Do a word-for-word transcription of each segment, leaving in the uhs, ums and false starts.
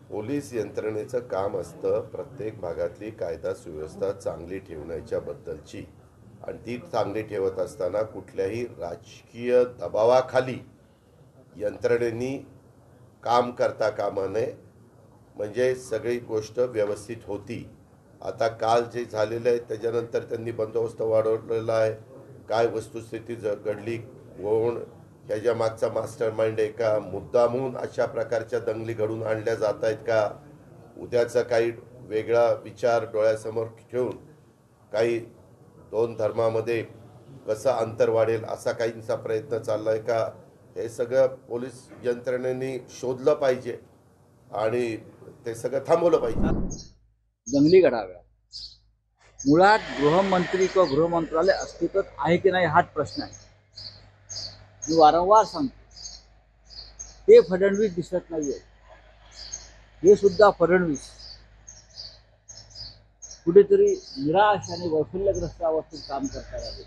Police यंत्रणेचं काम असतं प्रत्येक भागातली कायदा सुव्यवस्था चांगली ठेवण्याच्या बद्दलची, आणि ती चांगली ठेवत असताना कुठल्याही राजकीय दबावाखाली यंत्रणेनी काम करता कामा नये, म्हणजे सगळी गोष्ट व्यवस्थित होती। आता काल जे झालेलं आहे त्याच्यानंतर त्यांनी बंदोबस्त वाढवलेला आहे। काय वस्तुस्थिती घडली, कोण ह्याच्या मागचा मास्टर माइंड आहे का, मुद्दामून अशा प्रकारच्या दंगली घडून आणल्या जात आहेत का, उद्याचा काही वेगळा विचार डोळ्यासमोर ठेवून काही दोन धर्मामध्ये कसं अंतर वाढेल असा काहींचा प्रयत्न चालला आहे का, हे सगळं पोलीस यंत्रणेने शोधलं पाहिजे आणि ते सगळं थांबवलं पाहिजे। दंगली घडाव्या, मुळात गृहमंत्री किंवा गृहमंत्रालय अस्तित्वात आहे की नाही हाच प्रश्न आहे। मी वारंवार सांगतो ते फडणवीस दिसत नाहीये, हे सुद्धा फडणवीस कुठेतरी निराश आणि वैफल्यग्रस्त अवस्थेत काम करतात आहे।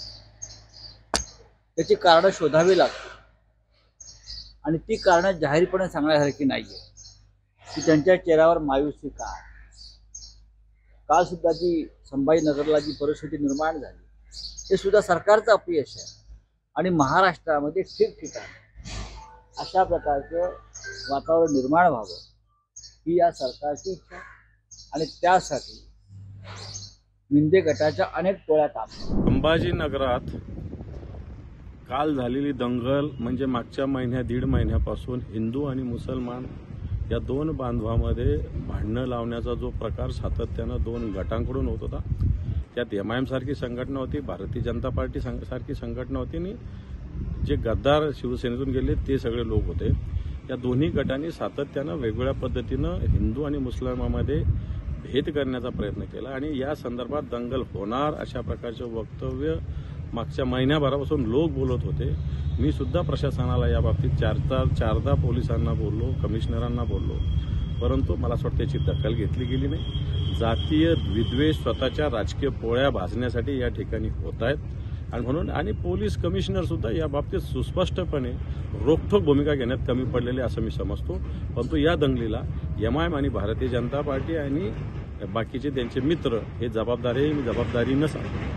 त्याची कारणं शोधावी लागतात आणि ती कारणं जाहीरपणे सांगण्यासारखी नाहीये की त्यांच्या चेहऱ्यावर मायुसी का। काल सुद्धा जी संभाजीनगरला जी परिस्थिती निर्माण झाली ते सुद्धा सरकारचं अपयश आहे आणि महाराष्ट्रामध्ये ठिकठिकाणी अशा प्रकारचं वातावरण निर्माण व्हावं ही या सरकारची इच्छा, आणि त्यासाठी मिंदे गटाच्या अनेक टोळ्या काम। संभाजीनगरात काल झालेली दंगल म्हणजे मागच्या महिन्या दीड महिन्यापासून हिंदू आणि मुसलमान या दोन बांधवामध्ये भांडणं लावण्याचा जो प्रकार सातत्यानं दोन गटांकडून होत होता, त्यात एम आय एम सारखी संघटना होती, भारतीय जनता पार्टी सारखी संघटना होती आणि जे गद्दार शिवसेनेतून गेले ते सगळे लोक होते। या दोन्ही गटांनी सातत्यानं वेगवेगळ्या पद्धतीनं हिंदू आणि मुस्लिमांमध्ये भेद करण्याचा प्रयत्न केला आणि या संदर्भात दंगल होणार अशा प्रकारचे वक्तव्य मागच्या महिन्याभरापासून लोक बोलत होते। मी सुद्धा प्रशासनाला याबाबतीत चारदा चारदा पोलिसांना बोललो, कमिशनरांना बोललो, परंतु मला असं वाटतं त्याची दखल घेतली गेली नाही। जातीय विद्वेष स्वतःच्या राजकीय पोळ्या भाजण्यासाठी या ठिकाणी होत आहेत आणि म्हणून आणि पोलीस कमिशनर सुद्धा याबाबतीत सुस्पष्टपणे रोखठोक भूमिका घेण्यात कमी पडलेले असं मी समजतो। परंतु या दंगलीला एम आय एम आणि भारतीय जनता पार्टी आणि बाकीचे त्यांचे मित्र हे जबाबदारी जबाबदारी नसावे।